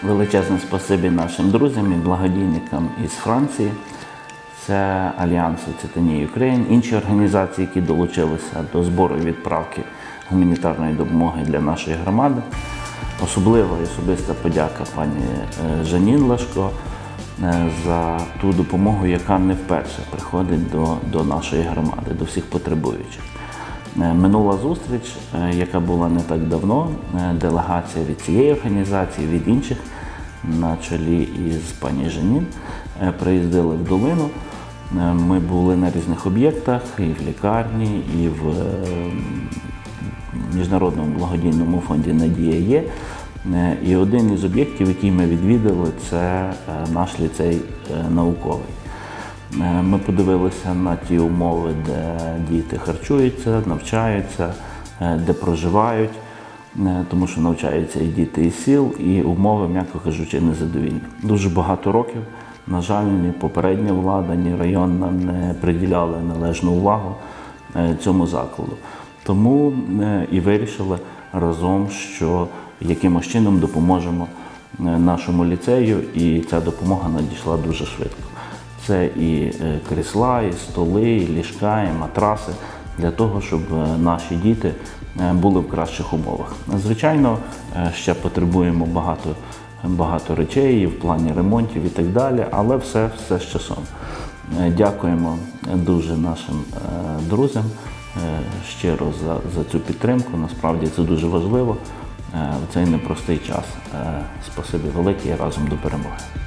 Величезне спасибі нашим друзям і благодійникам із Франції. Це Альянс Occitanie Ukraine, інші організації, які долучилися до збору і відправки гуманітарної допомоги для нашої громади. Особлива і особиста подяка пані Жанін Лашко за ту допомогу, яка не вперше приходить до нашої громади, до всіх потребуючих. Минула зустріч, яка була не так давно, делегація від цієї організації, від інших, на чолі із пані Жанін, приїздили в долину. Ми були на різних об'єктах, і в лікарні, і в Міжнародному благодійному фонді «Надія є». І один із об'єктів, який ми відвідали, це наш ліцей науковий. Ми подивилися на ті умови, де діти харчуються, навчаються, де проживають, тому що навчаються і діти із сіл, і умови, м'яко кажучи, незадовільні. Дуже багато років, на жаль, ні попередня влада, ні районна не приділяли належну увагу цьому закладу. Тому і вирішили разом, що якимось чином допоможемо нашому ліцею, і ця допомога надійшла дуже швидко. Це і крісла, і столи, і ліжка, і матраси, для того, щоб наші діти були в кращих умовах. Звичайно, ще потребуємо багато речей в плані ремонтів і так далі, але все з часом. Дякуємо дуже нашим друзям щиро за цю підтримку. Насправді це дуже важливо в цей непростий час. Спасибі велике і разом до перемоги.